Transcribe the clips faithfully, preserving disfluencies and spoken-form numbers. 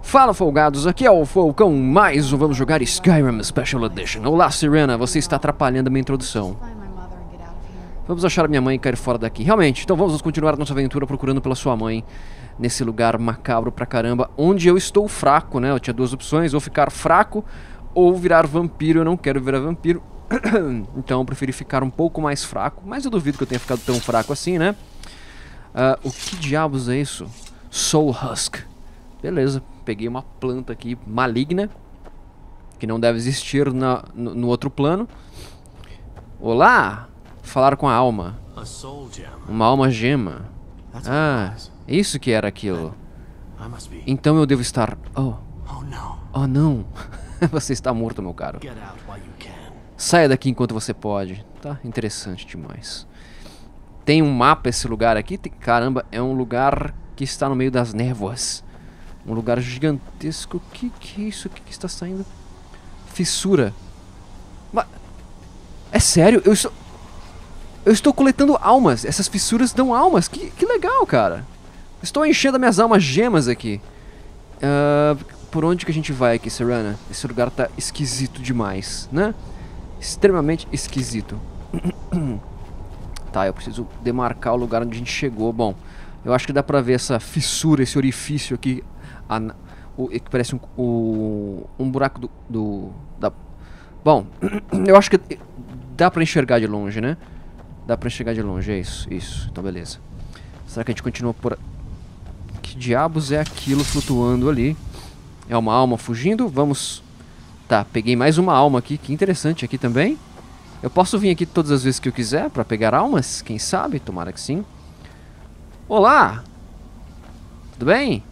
Fala, folgados, aqui é o Falcão, mais um Vamos Jogar Skyrim Special Edition. Olá, Serena, você está atrapalhando a minha introdução. Vamos achar a minha mãe e cair fora daqui. Realmente, então vamos continuar nossa aventura procurando pela sua mãe nesse lugar macabro pra caramba, onde eu estou fraco, né? Eu tinha duas opções, ou ficar fraco ou virar vampiro. Eu não quero virar vampiro, então eu preferi ficar um pouco mais fraco, mas eu duvido que eu tenha ficado tão fraco assim, né? Uh, o que diabos é isso? Soul Husk. Beleza, peguei uma planta aqui maligna, que não deve existir na, no, no outro plano. Olá! Falar com a alma. Uma alma gema. Ah, isso que era aquilo. Então eu devo estar... Oh, oh não. Você está morto, meu caro. Saia daqui enquanto você pode. Tá interessante demais. Tem um mapa esse lugar aqui. Tem... Caramba, é um lugar que está no meio das névoas. Um lugar gigantesco. O que, que é isso? O que, que está saindo? Fissura. Mas... É sério? Eu estou... Eu estou coletando almas. Essas fissuras dão almas. Que, que legal, cara. Estou enchendo minhas almas gemas aqui. Uh, por onde que a gente vai aqui, Serena? Esse lugar tá esquisito demais, né? Extremamente esquisito. Tá, eu preciso demarcar o lugar onde a gente chegou. Bom, eu acho que dá pra ver essa fissura, esse orifício aqui. A, o, que parece um, o, um buraco do... do da... Bom, eu acho que dá pra enxergar de longe, né? Dá pra enxergar de longe, é isso, isso, então beleza. Será que a gente continua por... Que diabos é aquilo flutuando ali? É uma alma fugindo? Vamos... Tá, peguei mais uma alma aqui, que interessante aqui também. Eu posso vir aqui todas as vezes que eu quiser pra pegar almas? Quem sabe? Tomara que sim. Olá! Tudo bem?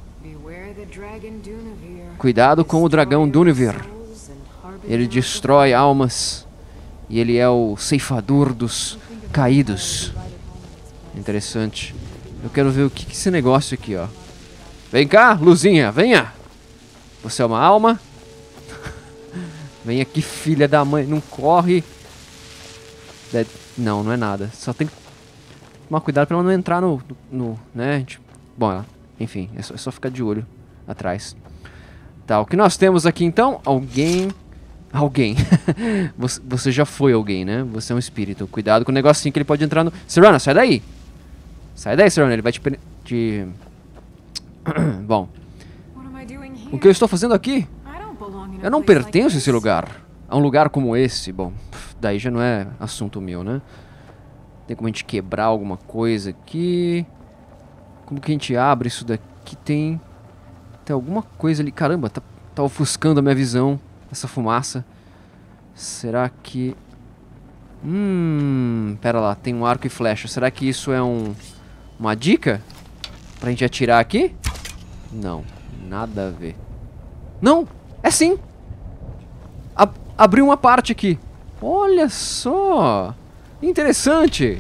Cuidado com o dragão Dunivir. Ele destrói almas. E ele é o ceifador dos caídos. Interessante. Eu quero ver o que, que é esse negócio aqui, ó. Vem cá, Luzinha, venha. Você é uma alma? Vem aqui, filha da mãe. Não corre. Não, não é nada. Só tem que tomar cuidado pra ela não entrar no... no, no né? Bom, enfim, é só, é só ficar de olho atrás. Tá, o que nós temos aqui então? Alguém... Alguém. você, você já foi alguém, né? Você é um espírito. Cuidado com o negocinho que ele pode entrar no... Serena, sai daí! Sai daí, Serena. Ele vai te... te... Bom. O que eu estou fazendo aqui? Eu não pertenço a esse lugar. A um lugar como esse. Bom, daí já não é assunto meu, né? Tem como a gente quebrar alguma coisa aqui. Como que a gente abre isso daqui? Tem... Tem alguma coisa ali. Caramba, tá, tá ofuscando a minha visão. Essa fumaça. Será que... Hum... Pera lá, tem um arco e flecha. Será que isso é um... Uma dica? Pra gente atirar aqui? Não, nada a ver. Não! É sim! Ab abriu uma parte aqui. Olha só! Interessante!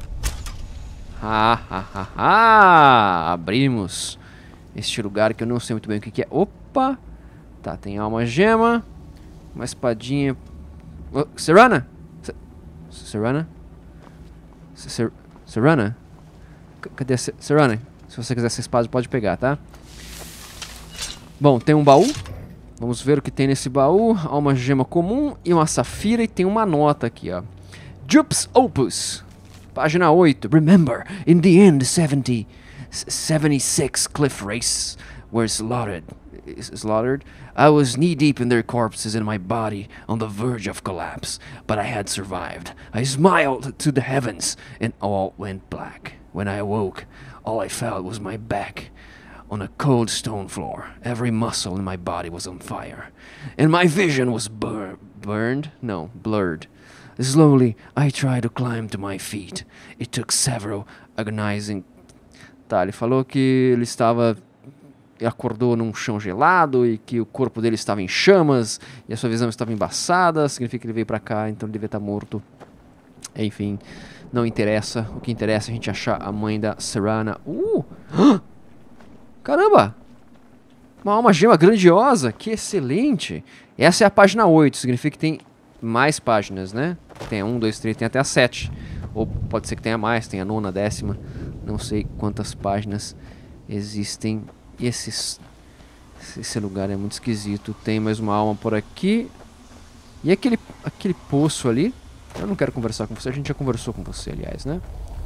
Ha, ha, ha, ha. Abrimos este lugar que eu não sei muito bem o que, que é. Opa! Tá, tem alma gema. Uma espadinha. Oh, Serena? Se Serena? Ser Serena? C cadê a Serena? Se você quiser essa espada, pode pegar, tá? Bom, tem um baú. Vamos ver o que tem nesse baú. Alma gema comum e uma safira. E tem uma nota aqui, ó. Jups Opus. Página oito. Remember, in the end, seventy, seventy-six cliff race were slaughtered. slaughtered. I was knee-deep in their corpses and my body on the verge of collapse, but I had survived. I smiled to the heavens and all went black. When I awoke, all I felt was my back on a cold stone floor. Every muscle in my body was on fire, and my vision was bur burned? No, blurred. Slowly, I tried to climb to my feet. It took several agonizing... Tá, ele falou que ele estava... acordou num chão gelado e que o corpo dele estava em chamas e a sua visão estava embaçada, significa que ele veio pra cá, então ele devia estar morto. Enfim, não interessa. O que interessa é a gente achar a mãe da Serena. Uh! Caramba! Uma alma gema grandiosa, que excelente! Essa é a página oito, significa que tem mais páginas, né? Tem a um, dois, três, tem até a sete. Ou pode ser que tenha mais, tem a nona, a décima. Não sei quantas páginas existem. E esses, Esse lugar é muito esquisito. Tem mais uma alma por aqui. E aquele, aquele poço ali? Eu não quero conversar com você. A gente já conversou com você, aliás, né?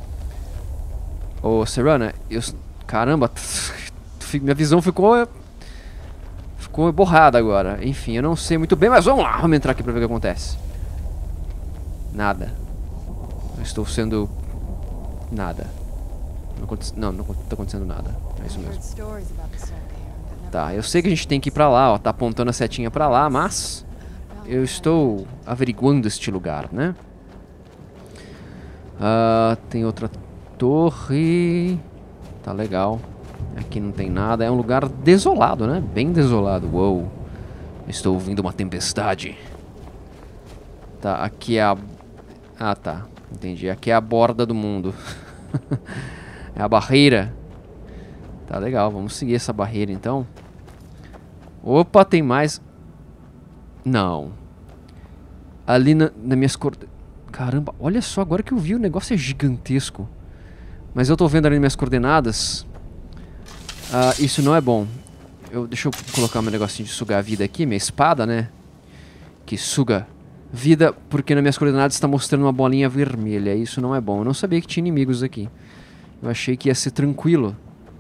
Ô, Serana, eu... Caramba, minha visão ficou... Ficou borrada agora. Enfim, eu não sei muito bem, mas vamos lá. Vamos entrar aqui pra ver o que acontece. Nada. Eu estou sendo... Nada. Não, aconte... não, não tá acontecendo nada. É isso mesmo. Tá, eu sei que a gente tem que ir pra lá, ó. Tá apontando a setinha pra lá, mas... Eu estou averiguando este lugar, né? Ah, tem outra torre. Tá legal. Aqui não tem nada. É um lugar desolado, né? Bem desolado. Uou. Estou ouvindo uma tempestade. Tá, aqui é a... Ah, tá. Entendi. Aqui é a borda do mundo. É a barreira. Tá legal. Vamos seguir essa barreira, então. Opa, tem mais... Não. Ali na, na minhas cor... Caramba, olha só, agora que eu vi, o negócio é gigantesco. Mas eu tô vendo ali minhas coordenadas. Ah, isso não é bom. Eu, deixa eu colocar meu negocinho de sugar a vida aqui, minha espada, né? Que suga vida, porque nas minhas coordenadas está mostrando uma bolinha vermelha. Isso não é bom. Eu não sabia que tinha inimigos aqui. Eu achei que ia ser tranquilo.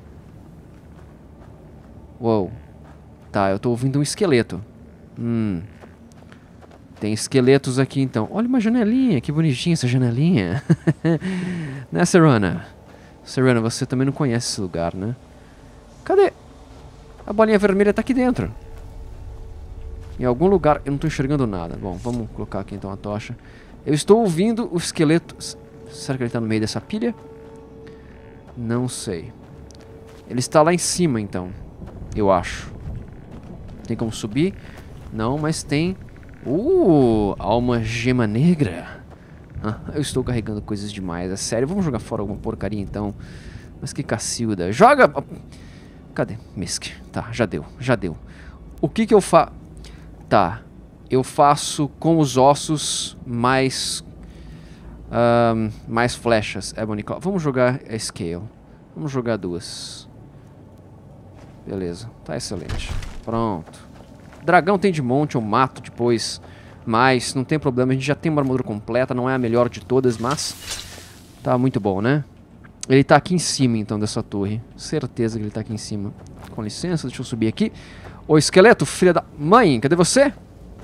Uou. Tá, eu tô ouvindo um esqueleto. Hum... Tem esqueletos aqui, então. Olha uma janelinha, que bonitinha essa janelinha. Né, Serana? Serana, você também não conhece esse lugar, né? Cadê? A bolinha vermelha tá aqui dentro. Em algum lugar, eu não tô enxergando nada. Bom, vamos colocar aqui então a tocha. Eu estou ouvindo o esqueleto... Será que ele tá no meio dessa pilha? Não sei. Ele está lá em cima, então. Eu acho. Tem como subir? Não, mas tem... Uh, alma gema negra. Ah, eu estou carregando coisas demais, é sério. Vamos jogar fora alguma porcaria então. Mas que cacilda. Joga! Cadê? Misk. Tá, já deu, já deu. O que que eu faço? Tá, eu faço com os ossos mais... Um, mais flechas. É bonito. Vamos jogar a scale. Vamos jogar duas. Beleza, tá excelente. Pronto. Dragão tem de monte, eu mato depois. Mas não tem problema, a gente já tem uma armadura completa. Não é a melhor de todas, mas tá muito bom, né? Ele tá aqui em cima, então, dessa torre. Certeza que ele tá aqui em cima. Com licença, deixa eu subir aqui. Ô, esqueleto, filha da mãe, cadê você?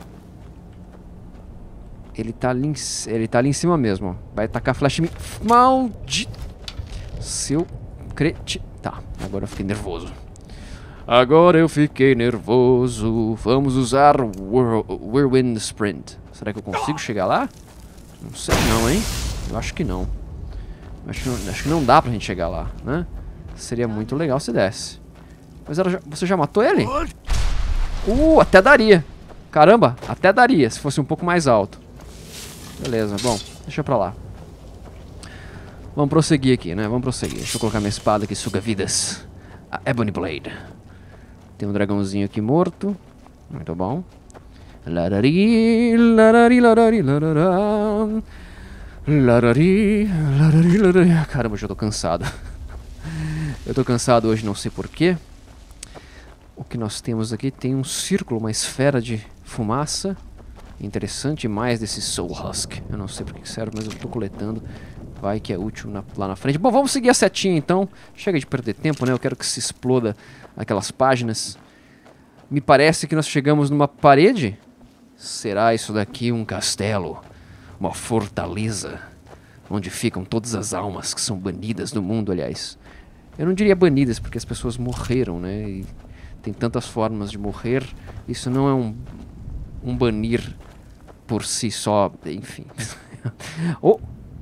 Ele tá ali em, ele tá ali em cima mesmo, ó. Vai tacar flash em mim. Maldito. Seu creti... Tá, agora eu fiquei nervoso. Agora eu fiquei nervoso. Vamos usar o Whirlwind Sprint. Será que eu consigo chegar lá? Não sei não, hein? Eu acho que não. Acho que não, acho que não dá pra gente chegar lá, né? Seria muito legal se desse. Mas ela já, você já matou ele? Uh, até daria. Caramba, até daria se fosse um pouco mais alto. Beleza, bom, deixa pra lá. Vamos prosseguir aqui, né? Vamos prosseguir. Deixa eu colocar minha espada que suga vidas. A Ebony Blade. Tem um dragãozinho aqui morto. Muito bom. Larari, larari, larari, larari, larari, larari, larari. Caramba, eu já tô cansado. Eu tô cansado hoje, não sei porquê. O que nós temos aqui tem um círculo, uma esfera de fumaça. Interessante, mais desse Soul Husk. Eu não sei porque serve, mas eu tô coletando. Vai que é útil na, lá na frente. Bom, vamos seguir a setinha então. Chega de perder tempo, né? Eu quero que se exploda aquelas páginas. Me parece que nós chegamos numa parede. Será isso daqui um castelo? Uma fortaleza? Onde ficam todas as almas que são banidas do mundo, aliás. Eu não diria banidas, porque as pessoas morreram, né? E tem tantas formas de morrer. Isso não é um, um banir por si só. Enfim. Oh!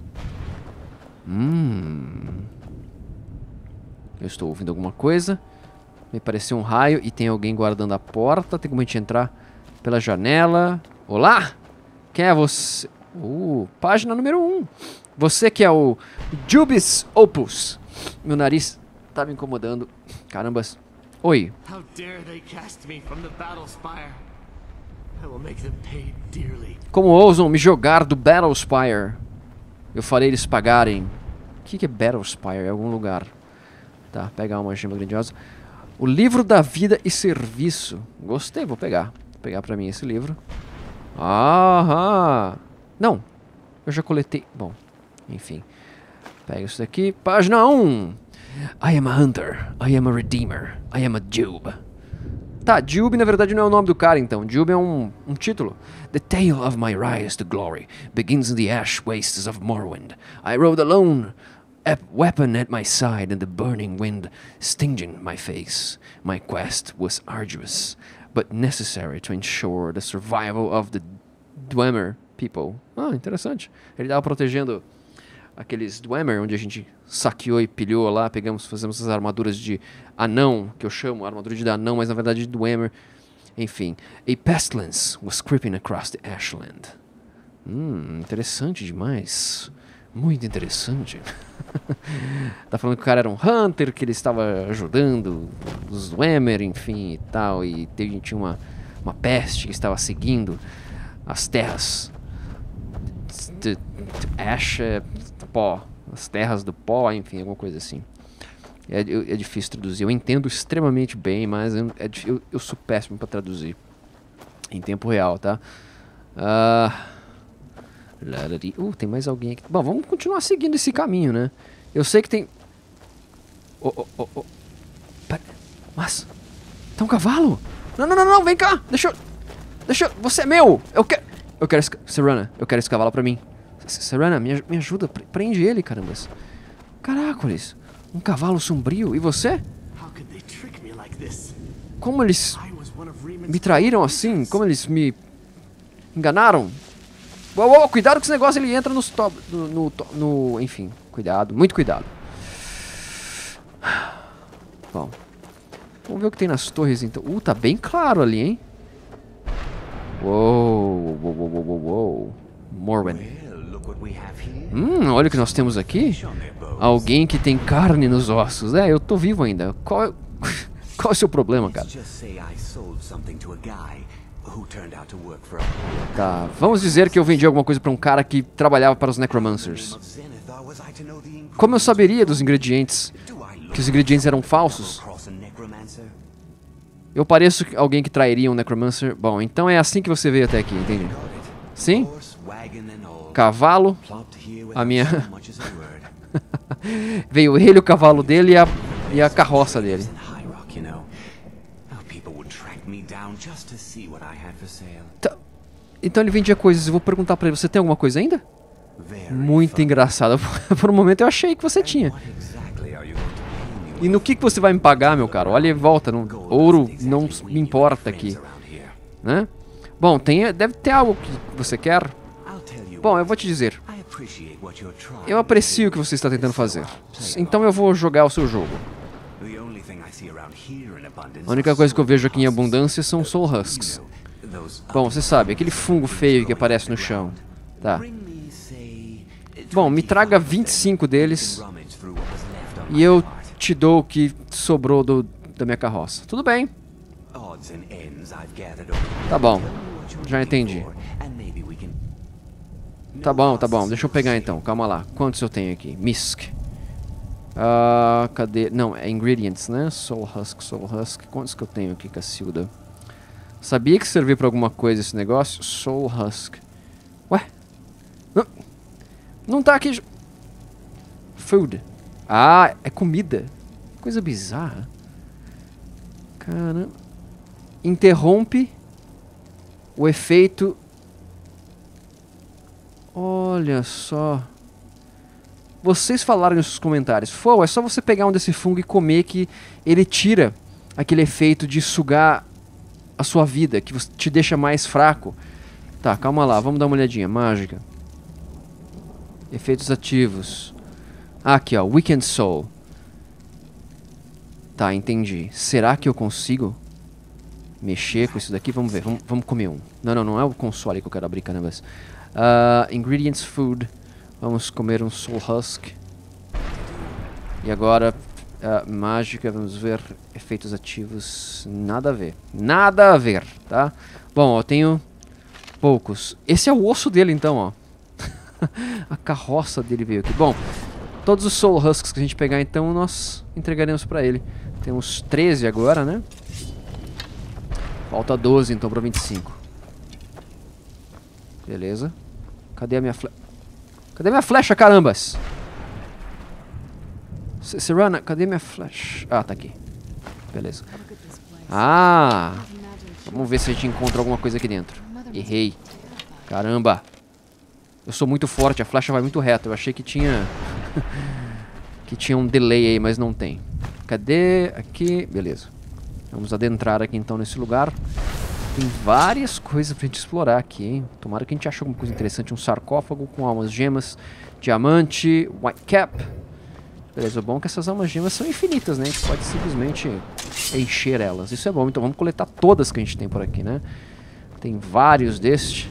Hum. Eu estou ouvindo alguma coisa. Me pareceu um raio e tem alguém guardando a porta. Tem como a gente entrar pela janela. Olá! Quem é você? Uh, página número um. Você que é o Jubis Opus. Meu nariz tá me incomodando. Caramba. Oi. How dare they cast me from the battle spire? I will make them pay dearly. Como ousam me jogar do Battle Spire? Eu farei eles pagarem. O que, que é Battle Spire? É algum lugar. Tá, pegar uma gema grandiosa. O livro da vida e serviço. Gostei, vou pegar. Vou pegar pra mim esse livro. Aham. Não. Eu já coletei. Bom, enfim. Pega isso daqui. Página um. I am a hunter. I am a redeemer. I am a Jube. Tá, Jube na verdade não é o nome do cara então. Jube é um, um título. The tale of my rise to glory begins in the ash wastes of Morrowind. I rode alone, a weapon at my side and the burning wind stinging my face. My quest was arduous, but necessary to ensure the survival of the Dwemer people. Ah, interessante. Ele estava protegendo aqueles Dwemer, onde a gente saqueou e pilhou lá, pegamos, fazemos essas armaduras de anão, que eu chamo armadura de anão, mas na verdade de Dwemer. Enfim. A pestilence was creeping across the ashland. Hum, interessante demais. Muito interessante. Tá falando que o cara era um hunter, que ele estava ajudando os Dwemer, enfim, e tal, e tinha uma, uma peste que estava seguindo as terras. De, de ash é pó. As terras do pó, enfim, alguma coisa assim. É, é difícil traduzir. Eu entendo extremamente bem, mas eu, é, eu, eu sou péssimo para traduzir. Em tempo real, tá? Ah... Uh, tem mais alguém aqui. Bom, vamos continuar seguindo esse caminho, né? Eu sei que tem... Oh, oh, oh, oh. Pera. Mas... Tem um cavalo? Não, não, não, não, vem cá! Deixa eu... Deixa eu... Você é meu! Eu quero... Eu quero esse... Serana, eu quero esse cavalo pra mim. Serana, me, me ajuda. Prende ele, carambas. Caracoles. Um cavalo sombrio. E você? Como eles... me traíram assim? Como eles me... enganaram? Uou, uou, cuidado com esse negócio, ele entra nos top, no, no, no... Enfim, cuidado, muito cuidado. Bom, vamos ver o que tem nas torres então. Uh, tá bem claro ali, hein? Uou, uou, uou, uou, uou. Morrowind. Hum, olha o que nós temos aqui. Alguém que tem carne nos ossos. É, eu tô vivo ainda. Qual é, qual é o seu problema, cara? Tá, vamos dizer que eu vendi alguma coisa pra um cara que trabalhava para os Necromancers. Como eu saberia dos ingredientes? Que os ingredientes eram falsos? Eu pareço alguém que trairia um Necromancer? Bom, então é assim que você veio até aqui, entende? Sim? Cavalo. A minha... Veio ele, o cavalo dele e a, e a carroça dele. Tá. Então ele vendia coisas. Eu vou perguntar pra ele, você tem alguma coisa ainda? Muito engraçado. Por um momento eu achei que você tinha. E no que, que você vai me pagar, meu caro? Olha e volta. Não, ouro não me importa aqui. Né? Bom, tem, deve ter algo que você quer. Bom, eu vou te dizer. Eu aprecio o que você está tentando fazer. Então eu vou jogar o seu jogo. A única coisa que eu vejo aqui em abundância são Soul Husks. Bom, você sabe, aquele fungo feio que aparece no chão. Tá. Bom, me traga vinte e cinco deles e eu te dou o que sobrou do, da minha carroça. Tudo bem. Tá bom. Já entendi. Tá bom, tá bom. Deixa eu pegar então. Calma lá. Quantos eu tenho aqui? Misk. Uh, cadê? Não, é ingredients, né? Soul Husk, Soul Husk. Quantos que eu tenho aqui, Cacilda? Sabia que servia pra alguma coisa esse negócio? Soul Husk. Ué? Não, não tá aqui. Food. Ah, é comida. Coisa bizarra. Caramba. Interrompe o efeito. Olha só. Vocês falaram nos comentários. Pô, é só você pegar um desse fungo e comer que ele tira aquele efeito de sugar a sua vida, que te deixa mais fraco. Tá, calma lá, vamos dar uma olhadinha. Mágica. Efeitos ativos. Aqui, ó, Weekend Soul. Tá, entendi. Será que eu consigo mexer com isso daqui? Vamos ver, vamos, vamos comer um. Não, não, não é o console que eu quero abrir, carambas. Uh, ingredients Food. Vamos comer um Soul Husk. E agora, uh, mágica, vamos ver. Efeitos ativos. Nada a ver. Nada a ver, tá? Bom, eu tenho poucos. Esse é o osso dele, então, ó. A carroça dele veio aqui. Bom, todos os Soul Husks que a gente pegar, então, nós entregaremos pra ele. Temos treze agora, né? Falta doze, então, pra vinte e cinco. Beleza. Cadê a minha flecha? Cadê minha flecha, carambas? Serana, cadê minha flecha? Ah, tá aqui. Beleza. Ah! Vamos ver se a gente encontra alguma coisa aqui dentro. Errei. Caramba. Eu sou muito forte, a flecha vai muito reta. Eu achei que tinha... que tinha um delay aí, mas não tem. Cadê? Aqui. Beleza. Vamos adentrar aqui então nesse lugar. Tem várias coisas pra gente explorar aqui, hein? Tomara que a gente ache alguma coisa interessante. Um sarcófago com almas gemas, diamante, white cap. Beleza, o bom é que essas almas gemas são infinitas, né? A gente pode simplesmente encher elas. Isso é bom, então vamos coletar todas que a gente tem por aqui, né? Tem vários destes.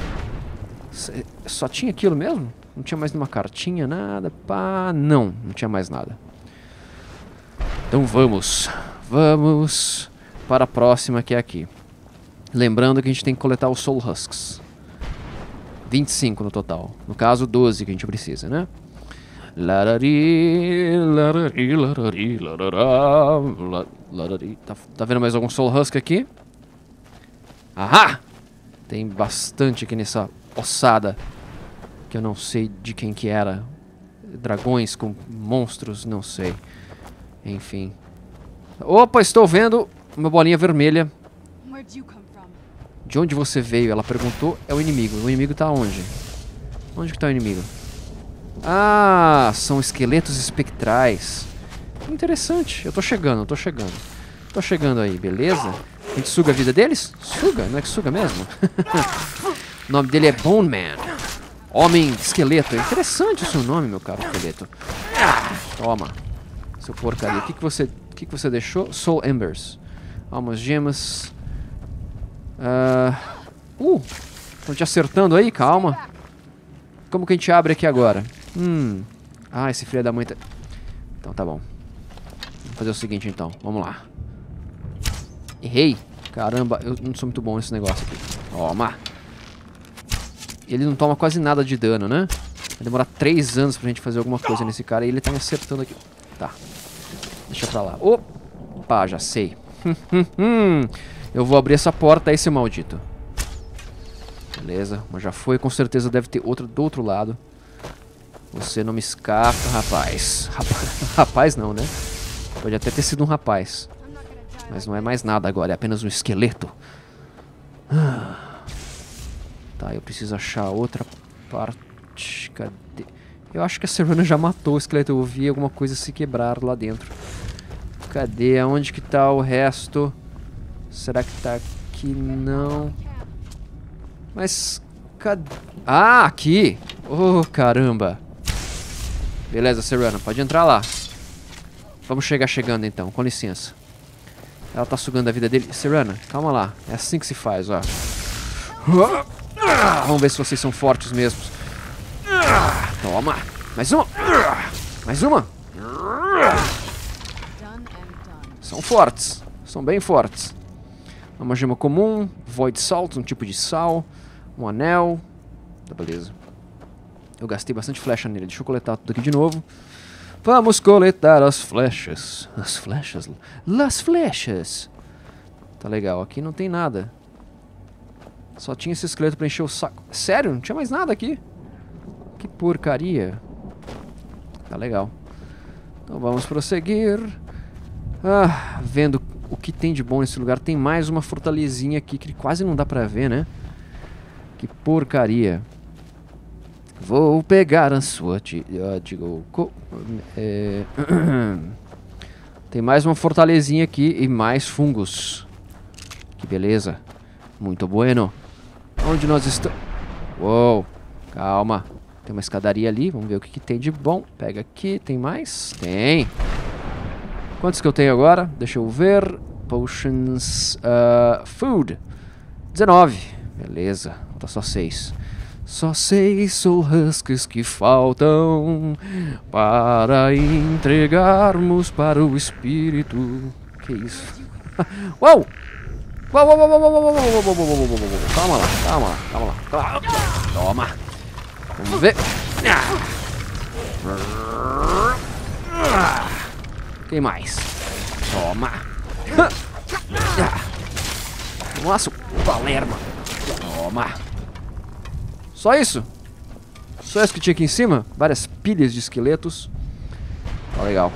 Só tinha aquilo mesmo? Não tinha mais nenhuma cartinha, nada, pá... Não, não tinha mais nada. Então vamos, vamos para a próxima que é aqui. Lembrando que a gente tem que coletar os Soul Husks. vinte e cinco no total. No caso, doze que a gente precisa, né? Larari, larari, larari, larará, larari. Tá, tá vendo mais algum Soul Husk aqui? Ahá! Tem bastante aqui nessa ossada. Que eu não sei de quem que era. Dragões com monstros, não sei. Enfim. Opa, estou vendo uma bolinha vermelha. De onde você veio? Ela perguntou. É o inimigo. O inimigo tá onde? Onde que tá o inimigo? Ah, são esqueletos espectrais. Interessante. Eu tô chegando, eu tô chegando. Tô chegando aí, beleza? A gente suga a vida deles? Suga? Não é que suga mesmo? O nome dele é Bone Man. Homem esqueleto. É interessante o seu nome, meu caro esqueleto. Ah, toma. Seu porcaria. O que, que, você, o que, que você deixou? Soul Embers. Almas gemas. Uh, uh, estão te acertando aí? Calma. Como que a gente abre aqui agora? Hum. Ah, esse filho da mãe tá... Então tá bom. Vamos fazer o seguinte então. Vamos lá. Errei. Caramba, eu não sou muito bom nesse negócio aqui. Toma. Ele não toma quase nada de dano, né? Vai demorar três anos pra gente fazer alguma coisa nesse cara. E ele tá me acertando aqui. Tá. Deixa pra lá. Opa, já sei. Eu vou abrir essa porta aí, seu maldito. Beleza, mas já foi. Com certeza deve ter outra do outro lado. Você não me escapa, rapaz. Rapaz, rapaz não, né? Pode até ter sido um rapaz. Mas não é mais nada agora, é apenas um esqueleto. Tá, eu preciso achar outra parte. Cadê? Eu acho que a Serana já matou o esqueleto. Eu ouvi alguma coisa se quebrar lá dentro. Cadê? Aonde que tá o resto? Será que tá aqui? Não. Mas... cadê? Ah, aqui! Oh, caramba! Beleza, Serana, pode entrar lá. Vamos chegar chegando então, com licença. Ela tá sugando a vida dele. Serana, calma lá. É assim que se faz, ó. Vamos ver se vocês são fortes mesmo. Toma! Mais uma! Mais uma! São fortes. São bem fortes. Uma gema comum. Void Salt, um tipo de sal. Um anel. Tá, beleza. Eu gastei bastante flecha nele. Deixa eu coletar tudo aqui de novo. Vamos coletar as flechas. As flechas. Las flechas. Tá legal. Aqui não tem nada. Só tinha esse esqueleto pra encher o saco. Sério? Não tinha mais nada aqui. Que porcaria. Tá legal. Então vamos prosseguir. Ah, vendo o que tem de bom nesse lugar. Tem mais uma fortalezinha aqui que quase não dá pra ver, né? Que porcaria. Vou pegar a sua... Uh, digo... É... Tem mais uma fortalezinha aqui e mais fungos. Que beleza. Muito bueno. Onde nós estamos? Uou. Calma. Tem uma escadaria ali. Vamos ver o que, que tem de bom. Pega aqui. Tem mais? Tem. Quantos que eu tenho agora? Deixa eu ver. Potions... Uh, food. dezenove. Beleza. Falta só seis. Só seis Soul Husks que faltam para entregarmos para o espírito. Que isso? Uau! Uau, uau, uau, uau, uau, uau, uau, uau, uau, uau, uau, uau. Calma lá, calma lá, calma lá, calma lá. Toma. Vamos ver. Quem mais? Toma. Vamos lá, seu Palerma. Toma. Só isso? Só isso que tinha aqui em cima? Várias pilhas de esqueletos. Tá legal.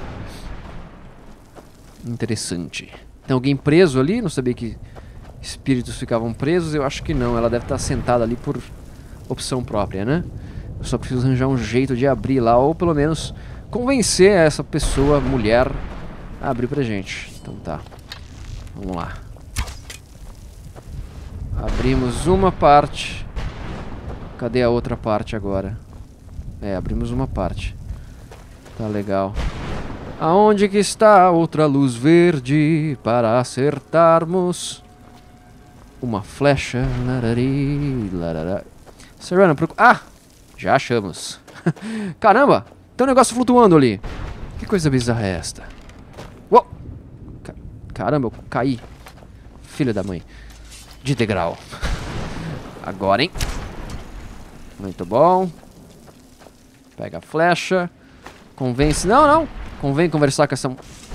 Interessante. Tem alguém preso ali? Não sabia que espíritos ficavam presos. Eu acho que não. Ela deve estar sentada ali por opção própria, né? Eu só preciso arranjar um jeito de abrir lá. Ou pelo menos convencer essa pessoa, mulher, a abrir pra gente. Então tá. Vamos lá. Abrimos uma parte. Cadê a outra parte agora? É, abrimos uma parte. Tá legal. Aonde que está a outra luz verde para acertarmos uma flecha? Larari, larara. Serena, procura... Ah! Já achamos. Caramba! Tem um negócio flutuando ali. Que coisa bizarra é esta? Uou! Caramba, eu caí. Filha da mãe. De degrau. Agora, hein? Muito bom. Pega a flecha. Convence... Não, não! Convém conversar com essa...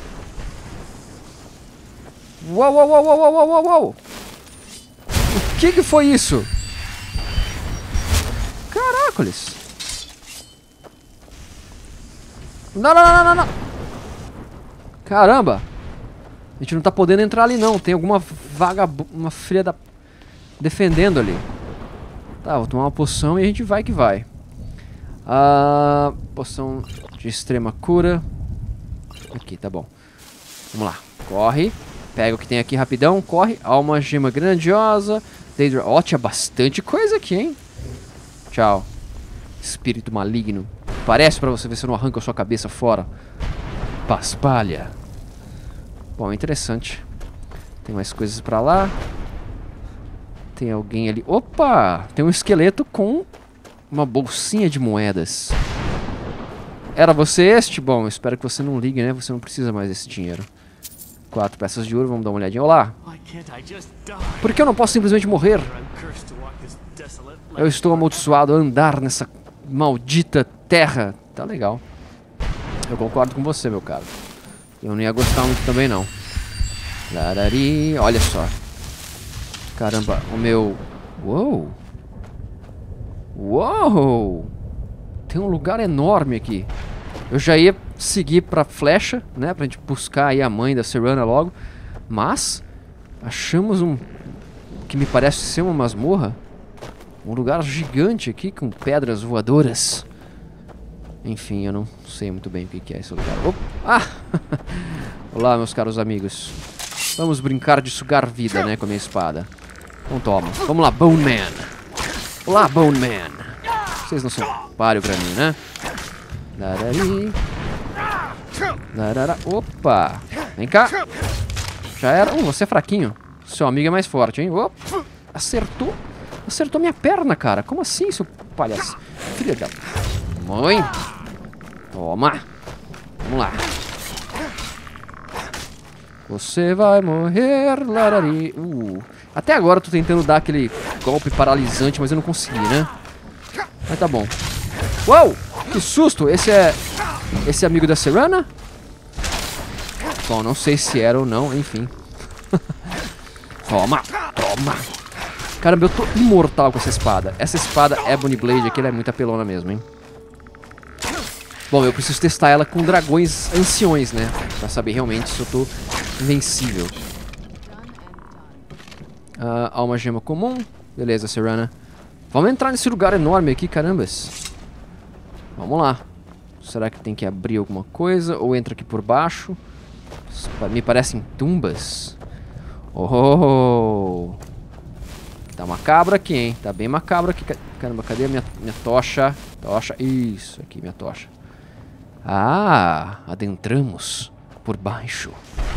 Uou, uou, uou, uou, uou, uou, uou! O que que foi isso? Caracoles! Não, não, não, não, não! Caramba! A gente não tá podendo entrar ali não. Tem alguma vagabunda... Uma filha da... defendendo ali. Tá, vou tomar uma poção e a gente vai que vai. Ah, poção de extrema cura. Aqui, tá bom. Vamos lá. Corre. Pega o que tem aqui rapidão. Corre. Alma gema grandiosa. Daedra. Ó, tinha bastante coisa aqui, hein? Tchau. Espírito maligno. Parece pra você ver se eu não arranco a sua cabeça fora. Paspalha. Bom, interessante. Tem mais coisas pra lá. Tem alguém ali. Opa! Tem um esqueleto com uma bolsinha de moedas. Era você este? Bom, eu espero que você não ligue, né? Você não precisa mais desse dinheiro. Quatro peças de ouro, vamos dar uma olhadinha. Olá! Por que eu não posso simplesmente morrer? Eu estou amaldiçoado a andar nessa maldita terra. Tá legal. Eu concordo com você, meu caro. Eu não ia gostar muito também, não. Larari, olha só. Caramba, o meu... Uou! Uou! Tem um lugar enorme aqui. Eu já ia seguir pra flecha, né? Pra gente buscar aí a mãe da Serena logo. Mas... achamos um... que me parece ser uma masmorra. Um lugar gigante aqui com pedras voadoras. Enfim, eu não sei muito bem o que é esse lugar. Opa! Ah! Olá, meus caros amigos. Vamos brincar de sugar vida, né? Com a minha espada. Então toma. Vamos lá, Bone Man. Olá, Bone Man. Vocês não são páreo pra mim, né? Larari. Larara. Opa! Vem cá. Já era. Uh, você é fraquinho. Seu amigo é mais forte, hein? Opa! Acertou. Acertou minha perna, cara. Como assim, seu palhaço? Filha da... Mãe. Toma. Vamos lá. Você vai morrer, larari. Uh. Até agora eu tô tentando dar aquele golpe paralisante, mas eu não consegui, né? Mas tá bom. Uou! Que susto! Esse é... Esse é amigo da Serena? Bom, não sei se era ou não, enfim. Toma! Toma! Caramba, eu tô imortal com essa espada. Essa espada Ebony Blade aqui, ela é muito apelona mesmo, hein? Bom, eu preciso testar ela com dragões anciões, né? Pra saber realmente se eu tô invencível. Uh, alma gema comum. Beleza, Serena. Vamos entrar nesse lugar enorme aqui, carambas. Vamos lá. Será que tem que abrir alguma coisa? Ou entra aqui por baixo? Me parecem tumbas. Oh! Tá macabro aqui, hein? Tá bem macabro aqui. Caramba, cadê a minha, minha tocha? Tocha. Isso, aqui, minha tocha. Ah, adentramos por baixo.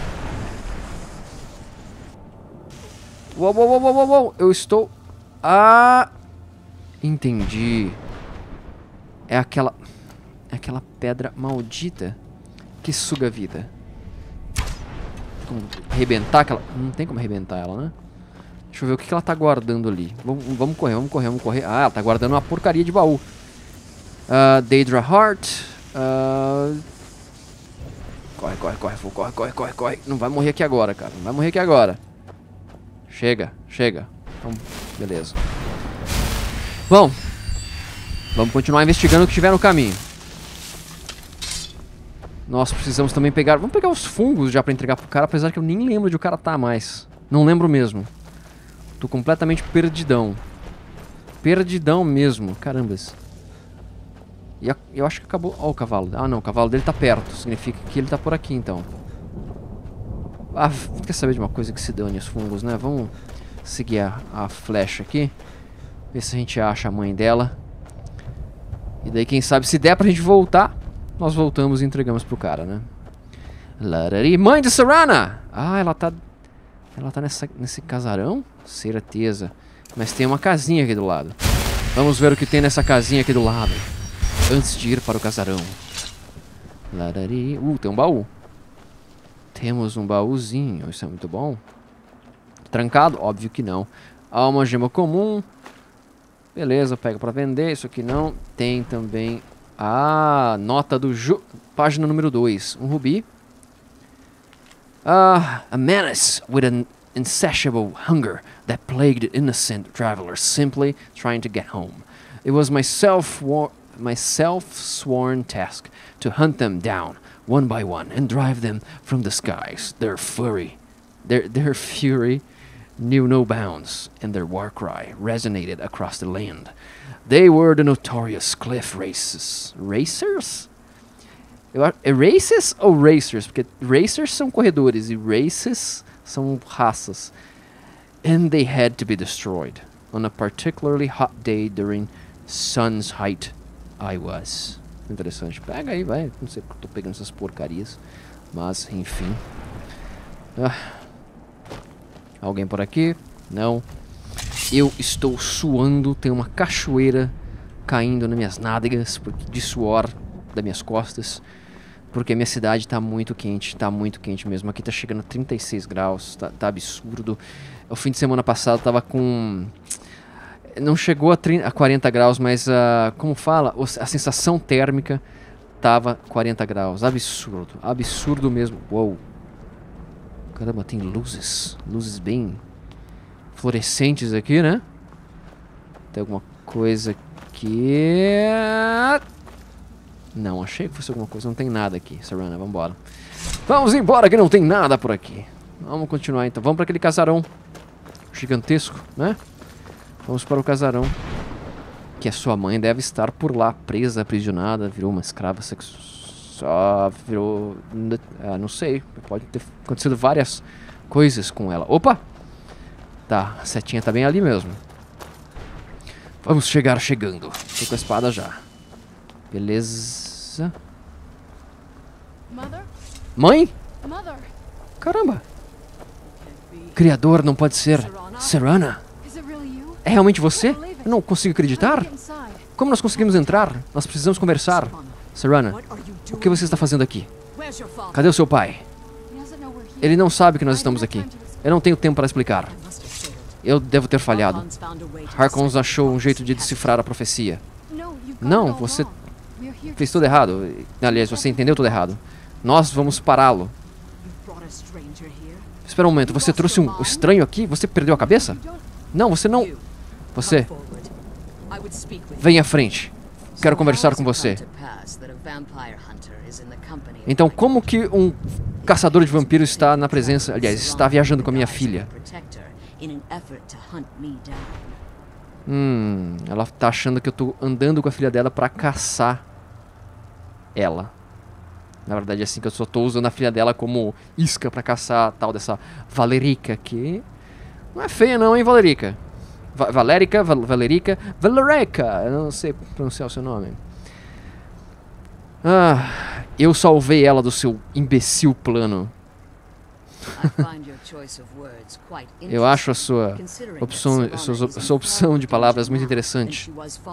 Uou, uou, uou, uou, uou. Eu estou... Ah... Entendi. É aquela... É aquela pedra maldita que suga a vida. Como arrebentar aquela... Não tem como arrebentar ela, né? Deixa eu ver o que ela tá guardando ali. Vamos, vamos correr, vamos correr, vamos correr. Ah, ela tá guardando uma porcaria de baú. Uh, Daedra Heart. Uh... corre, corre, corre, corre, corre, corre, corre. Não vai morrer aqui agora, cara. Não vai morrer aqui agora. Chega, chega. Então, beleza. Bom, vamos continuar investigando o que tiver no caminho. Nós precisamos também pegar... Vamos pegar os fungos já pra entregar pro cara, apesar que eu nem lembro de o cara tá mais. Não lembro mesmo. Tô completamente perdidão. Perdidão mesmo. Carambas. E a, eu acho que acabou... Ó, o cavalo. Ah, não. O cavalo dele tá perto. Significa que ele tá por aqui, então. Ah, quer saber de uma coisa que se dane os fungos, né? Vamos seguir a, a flecha aqui. Ver se a gente acha a mãe dela. E daí, quem sabe, se der pra gente voltar, nós voltamos e entregamos pro cara, né? Larari. Mãe de Serana! Ah, ela tá... Ela tá nessa, nesse casarão? Certeza. Mas tem uma casinha aqui do lado. Vamos ver o que tem nessa casinha aqui do lado. Antes de ir para o casarão. Larari. Uh, tem um baú. Temos um baúzinho. Isso é muito bom. Trancado? Óbvio que não. Há uma gema comum. Beleza, pega pra vender. Isso aqui não. Tem também a nota do Ju... Página número dois. Um rubi. Ah, a menace with an insatiable hunger that plagued innocent travelers simply trying to get home. It was my self my self-sworn task to hunt them down one by one and drive them from the skies. Their fury, their their fury knew no bounds, and their war cry resonated across the land. They were the notorious cliff races. Racers? Eu, é races ou racers? Porque racers são corredores e races são raças. And they had to be destroyed. On a particularly hot day during sun's height, I was. Interessante. Pega aí, vai. Não sei porque eu tô pegando essas porcarias. Mas, enfim. Ah. Alguém por aqui? Não. Eu estou suando. Tem uma cachoeira caindo nas minhas nádegas de suor das minhas costas. Porque a minha cidade tá muito quente, tá muito quente mesmo. Aqui tá chegando a trinta e seis graus, tá, tá absurdo. O fim de semana passado tava com... Não chegou a, trinta, a quarenta graus, mas uh, como fala, a sensação térmica tava quarenta graus. Absurdo, absurdo mesmo. Uou. Caramba, tem luzes, luzes bem fluorescentes aqui, né? Tem alguma coisa aqui... Não, achei que fosse alguma coisa. Não tem nada aqui, Serana. Vamos embora. Vamos embora que não tem nada por aqui. Vamos continuar então. Vamos para aquele casarão gigantesco, né? Vamos para o casarão. Que a sua mãe deve estar por lá, presa, aprisionada. Virou uma escrava sexual. Virou... Ah, não sei. Pode ter acontecido várias coisas com ela. Opa! Tá, a setinha tá bem ali mesmo. Vamos chegar chegando. Tô com a espada já. Beleza. Mãe? Caramba. Criador, não pode ser. Serana? É realmente você? Eu não consigo acreditar. Como nós conseguimos entrar? Nós precisamos conversar. Serana, o que você está fazendo aqui? Cadê o seu pai? Ele não sabe que nós estamos aqui. Eu não tenho tempo para explicar. Eu devo ter falhado. Harkons achou um jeito de decifrar a profecia. Não, você... fez tudo errado. Aliás, você entendeu tudo errado. Nós vamos pará-lo. Espera um momento, você trouxe um estranho aqui? Você perdeu a cabeça? Não, você não... Você... Venha à frente. Quero conversar com você. Então, como que um caçador de vampiros está na presença... Aliás, está viajando com a minha filha? Hum... Ela tá achando que eu tô andando com a filha dela pra caçar ela. Na verdade é assim, que eu só tô usando a filha dela como isca pra caçar a tal dessa Valerica, que não é feia não, hein, Valerica? Va Valerica, Val Valerica, Valerica, eu não sei pronunciar o seu nome. Ah, eu salvei ela do seu imbecil plano. Eu acho a sua opção, a sua, a sua opção de palavras muito interessante.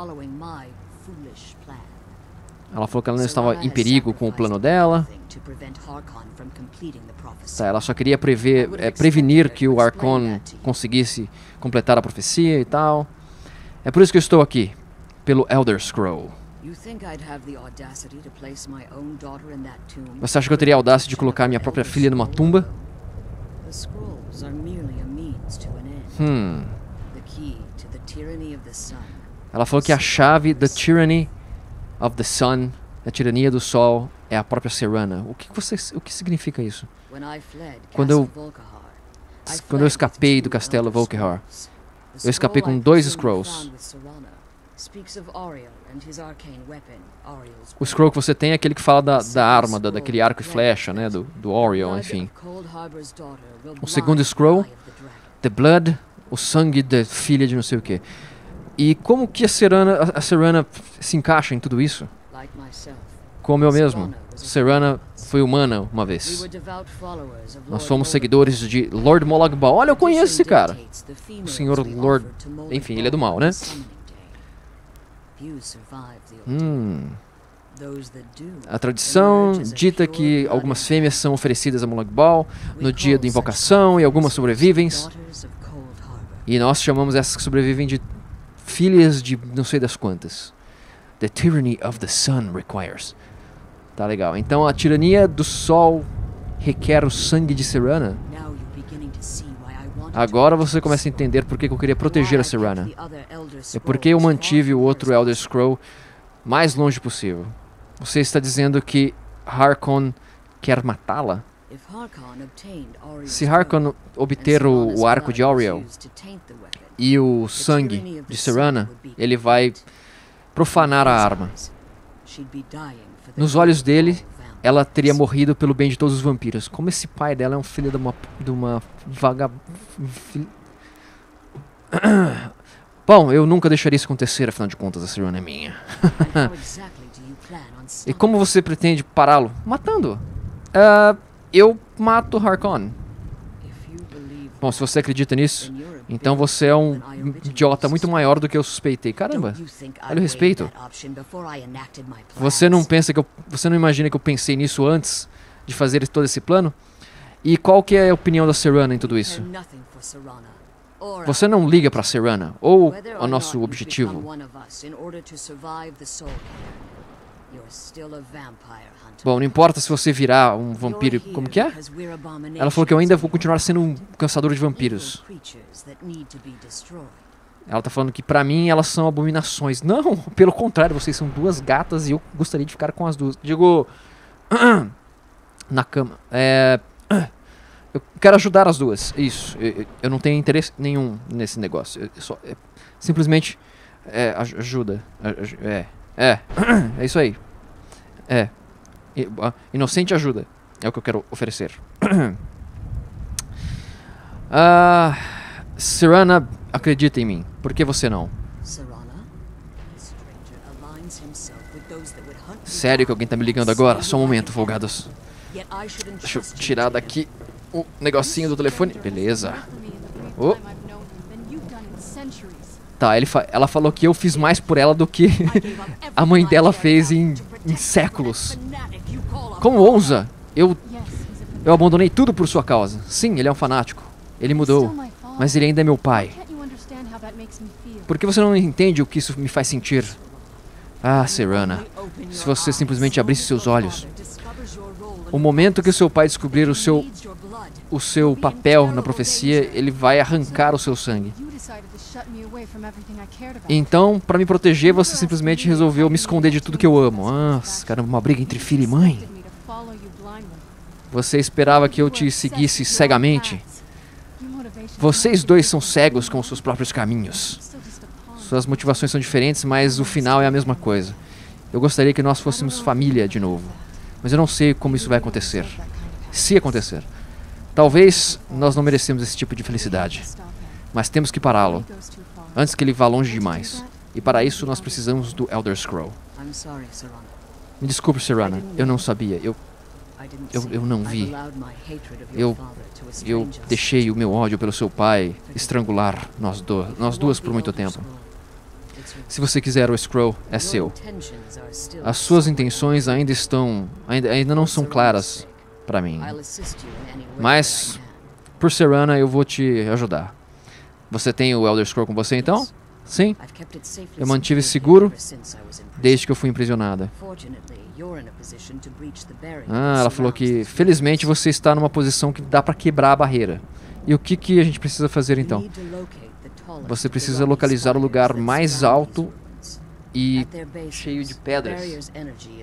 Ela falou que ela não estava em perigo com o plano dela. Tá, ela só queria prever, é, prevenir que o Harkon conseguisse completar a profecia e tal. É por isso que eu estou aqui, pelo Elder Scroll. Você acha que eu teria a audácia de colocar minha própria filha numa tumba? Hum. Ela falou que a chave da Tyranny of the Sun, a tirania do Sol, é a própria Serana. O que você, o que significa isso? Quando eu, quando eu escapei do castelo Volkihar, eu escapei com dois Scrolls. O Scroll que você tem é aquele que fala da, da arma, da, daquele arco e flecha, né, do, do Oriel, enfim. O segundo Scroll, The Blood, o sangue da filha de não sei o que. E como que a Serana, a, a Serana se encaixa em tudo isso? Como eu mesmo. Serana foi humana uma vez. Nós somos seguidores de Lord Molag-Bal. Olha, eu conheço esse cara. O senhor Lord... Enfim, ele é do mal, né? Hum. A tradição dita que algumas fêmeas são oferecidas a Molag-Bal no dia da invocação e algumas sobrevivem. E nós chamamos essas que sobrevivem de filhas de não sei das quantas. The tyranny of the sun requires. Tá legal. Então a tirania do sol requer o sangue de Serana. Agora você começa a entender por que eu queria proteger a Serana. É porque eu mantive o outro Elder Scroll mais longe possível. Você está dizendo que Harkon quer matá-la? Se Harkon obter o, o arco de Auriel e o sangue de Serana, ele vai profanar a arma. Nos olhos dele, ela teria morrido pelo bem de todos os vampiros. Como esse pai dela é um filho de uma, de uma vaga... Bom, eu nunca deixaria isso acontecer, afinal de contas a Serana é minha. E como você pretende pará-lo? Matando-o. Uh, eu mato Harkon. Bom, se você acredita nisso, então você é um idiota muito maior do que eu suspeitei. Caramba, olha o respeito. Você não pensa que eu, você não imagina que eu pensei nisso antes de fazer todo esse plano? E qual que é a opinião da Serana em tudo isso? Você não liga pra Serana ou ao nosso objetivo? Bom, não importa se você virar um vampiro... Como que é? Ela falou que eu ainda vou continuar sendo um caçador de vampiros. Ela tá falando que pra mim elas são abominações. Não, pelo contrário, vocês são duas gatas e eu gostaria de ficar com as duas. Digo... Na cama. É... Eu quero ajudar as duas. Isso. Eu, eu não tenho interesse nenhum nesse negócio. Eu só... É, simplesmente... É, ajuda. É... É, é isso aí. É. Inocente ajuda. É o que eu quero oferecer. Ah, Serana acredita em mim. Por que você não? Sério que alguém tá me ligando agora? Só um momento, folgados. Deixa eu tirar daqui o negocinho do telefone. Beleza. Oh. Tá, ele fa ela falou que eu fiz mais por ela do que a mãe dela fez em, em séculos. Como ousa? Eu, eu abandonei tudo por sua causa. Sim, ele é um fanático. Ele mudou, mas ele ainda é meu pai. Por que você não entende o que isso me faz sentir? Ah, Serana, se você simplesmente abrisse seus olhos. O momento que o seu pai descobrir o seu, o seu papel na profecia, ele vai arrancar o seu sangue. Então, pra me proteger, você simplesmente resolveu me esconder de tudo que eu amo. Ah, caramba, uma briga entre filho e mãe. Você esperava que eu te seguisse cegamente? Vocês dois são cegos com os seus próprios caminhos. Suas motivações são diferentes, mas o final é a mesma coisa. Eu gostaria que nós fôssemos família de novo. Mas eu não sei como isso vai acontecer. Se acontecer. Talvez nós não merecemos esse tipo de felicidade. Mas temos que pará-lo. Antes que ele vá longe demais. E para isso nós precisamos do Elder Scroll. Me desculpe, Serana. Eu não sabia. Eu... Eu, eu não vi. Eu... Eu deixei o meu ódio pelo seu pai estrangular nós, do, nós duas por muito tempo. Se você quiser o Scroll, é seu. As suas intenções ainda estão... Ainda, ainda não são claras para mim. Mas, por Serana, eu vou te ajudar. Você tem o Elder Scroll com você, então? Sim, eu mantive seguro desde que eu fui imprisionada. Ah, ela falou que felizmente você está numa posição que dá para quebrar a barreira. E o que, que a gente precisa fazer então? Você precisa localizar o lugar mais alto e cheio de pedras.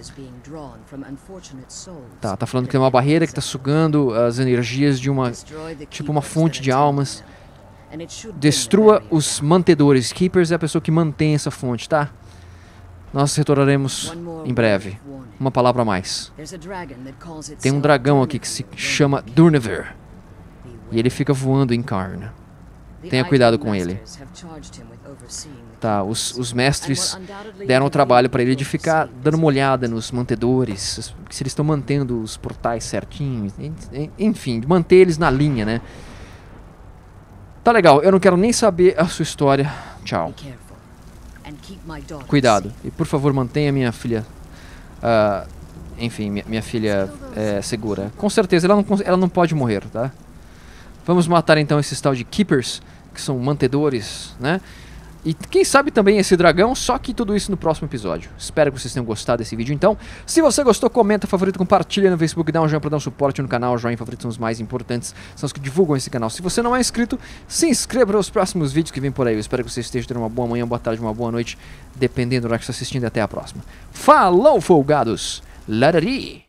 Tá, tá falando que tem uma barreira que está sugando as energias de uma, tipo uma fonte de almas. Destrua os mantedores. Keepers é a pessoa que mantém essa fonte, tá? Nós retornaremos em breve. Uma palavra a mais. Tem um dragão aqui que se chama Durnever. E ele fica voando em Karn. Tenha cuidado com ele. Tá, os, os mestres deram o trabalho para ele de ficar dando uma olhada nos mantedores, se eles estão mantendo os portais certinhos, enfim, manter eles na linha, né? Tá legal, eu não quero nem saber a sua história. Tchau. Cuidado. E por favor, mantenha minha filha... Uh, enfim, minha, minha filha é, segura. Com certeza, ela não, ela não pode morrer, tá? Vamos matar então esses tal de Keepers, que são mantedores, né? E quem sabe também esse dragão, só que tudo isso no próximo episódio. Espero que vocês tenham gostado desse vídeo então. Se você gostou, comenta, favorito, compartilha no Facebook, dá um joinha pra dar um suporte no canal. Joinha e favorito são os mais importantes, são os que divulgam esse canal. Se você não é inscrito, se inscreva para os próximos vídeos que vêm por aí. Eu espero que você esteja tendo uma boa manhã, boa tarde, uma boa noite, dependendo do que você está assistindo. Até a próxima. Falou, folgados! Larari!